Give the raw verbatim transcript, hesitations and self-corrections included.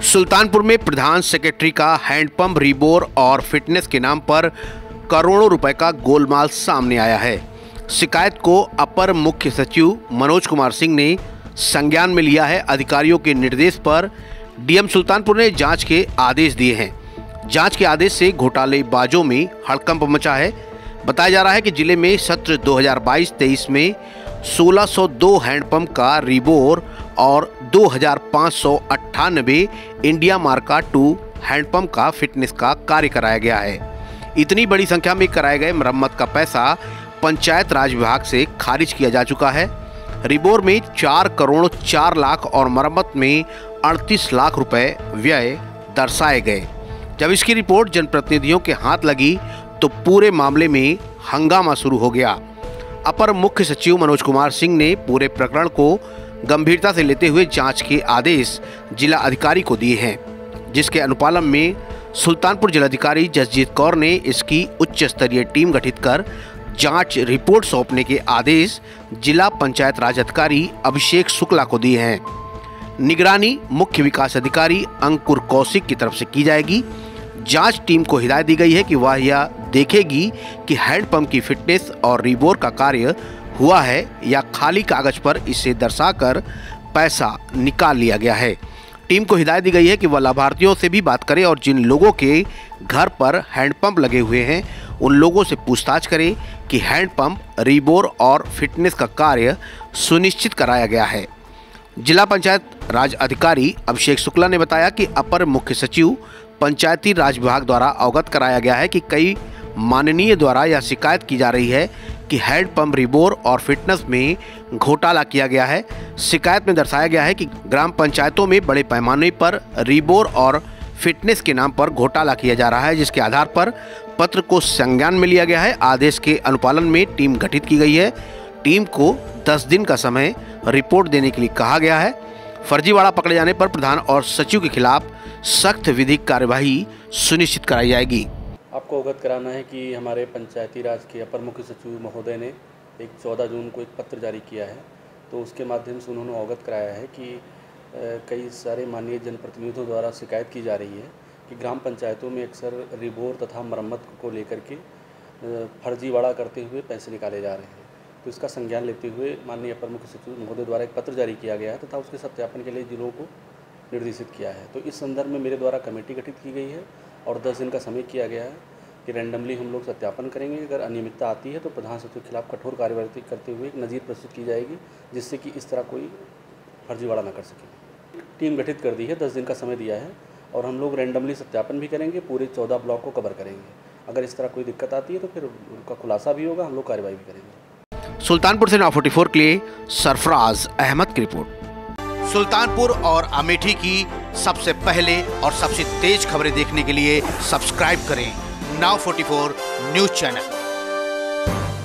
सुल्तानपुर में प्रधान सेक्रेटरी का हैंडपंप, रिबोर और फिटनेस के नाम पर करोड़ों रुपए का गोलमाल सामने आया है। शिकायत को अपर मुख्य सचिव मनोज कुमार सिंह ने संज्ञान में लिया है। अधिकारियों के निर्देश पर डीएम सुल्तानपुर ने जांच के आदेश दिए हैं। जांच के आदेश से घोटालेबाजों में हड़कंप मचा है। बताया जा रहा है कि जिले में सत्र दो हज़ार बाईस तेईस में सोलह सौ दो हैंडपंप का रिबोर और दो हज़ार पाँच सौ अट्ठानबे इंडिया मार्का टू हैंडपंप का फिटनेस का कार्य कराया गया है। इतनी बड़ी संख्या में कराए गए मरम्मत का पैसा पंचायत राज विभाग से खारिज किया जा चुका है। रिबोर में चार करोड़ चार लाख और मरम्मत में अड़तीस लाख रुपए व्यय दर्शाए गए। जब इसकी रिपोर्ट जनप्रतिनिधियों के हाथ लगी तो पूरे मामले में हंगामा शुरू हो गया। अपर मुख्य सचिव मनोज कुमार सिंह ने पूरे प्रकरण को गंभीरता से लेते हुए जांच के आदेश जिला अधिकारी को दिए हैं, जिसके अनुपालन में सुल्तानपुर जिलाधिकारी जसजीत कौर ने इसकी उच्च स्तरीय टीम गठित कर जांच रिपोर्ट सौंपने के आदेश जिला पंचायत राज अधिकारी अभिषेक शुक्ला को दिए हैं। निगरानी मुख्य विकास अधिकारी अंकुर कौशिक की तरफ से की जाएगी। जांच टीम को हिदायत दी गई है कि वह यह देखेगी कि हैंडपंप की फिटनेस और रिबोर का कार्य हुआ है या खाली कागज पर इसे दर्शाकर पैसा निकाल लिया गया है। टीम को हिदायत दी गई है कि वह लाभार्थियों से भी बात करे और जिन लोगों के घर पर हैंडपंप लगे हुए हैं उन लोगों से पूछताछ करें कि हैंडपंप, रिबोर और फिटनेस का कार्य सुनिश्चित कराया गया है। जिला पंचायत राज अधिकारी अभिषेक शुक्ला ने बताया कि अपर मुख्य सचिव पंचायती राज विभाग द्वारा अवगत कराया गया है कि कई माननीय द्वारा यह शिकायत की जा रही है कि हैंडपंप, रिबोर और फिटनेस में घोटाला किया गया है। शिकायत में दर्शाया गया है कि ग्राम पंचायतों में बड़े पैमाने पर रिबोर और फिटनेस के नाम पर घोटाला किया जा रहा है, जिसके आधार पर पत्र को संज्ञान में लिया गया है। आदेश के अनुपालन में टीम गठित की गई है। टीम को दस दिन का समय रिपोर्ट देने के लिए कहा गया है। फर्जीवाड़ा पकड़े जाने पर प्रधान और सचिव के खिलाफ सख्त विधिक कार्यवाही सुनिश्चित कराई जाएगी। आपको अवगत कराना है कि हमारे पंचायती राज के अपर मुख्य सचिव महोदय ने एक चौदह जून को एक पत्र जारी किया है, तो उसके माध्यम से उन्होंने अवगत कराया है कि कई सारे माननीय जनप्रतिनिधियों द्वारा शिकायत की जा रही है कि ग्राम पंचायतों में अक्सर रिबोर तथा मरम्मत को लेकर के फर्जीवाड़ा करते हुए पैसे निकाले जा रहे हैं। तो इसका संज्ञान लेते हुए माननीय अपर मुख्य सचिव महोदय द्वारा एक पत्र जारी किया गया है तथा उसके सत्यापन के लिए जिलों को निर्देशित किया है। तो इस संदर्भ में मेरे द्वारा कमेटी गठित की गई है और दस दिन का समय किया गया है कि रैंडमली हम लोग सत्यापन करेंगे। अगर अनियमितता आती है तो प्रधान सचिव के खिलाफ कठोर कार्रवाई करते हुए एक नज़ीर प्रस्तुत की जाएगी, जिससे कि इस तरह कोई फर्जीवाड़ा न कर सके। टीम गठित कर दी है, दस दिन का समय दिया है और हम लोग रैंडमली सत्यापन भी करेंगे, पूरे चौदह ब्लॉक को कवर करेंगे। अगर इस तरह कोई दिक्कत आती है तो फिर उनका खुलासा भी होगा, हम लोग कार्रवाई भी करेंगे। सुल्तानपुर से नौ फोर्टी फोर के लिए सरफराज अहमद की रिपोर्ट। सुल्तानपुर और अमेठी की सबसे पहले और सबसे तेज खबरें देखने के लिए सब्सक्राइब करें नौ फोर्टी फोर न्यूज चैनल।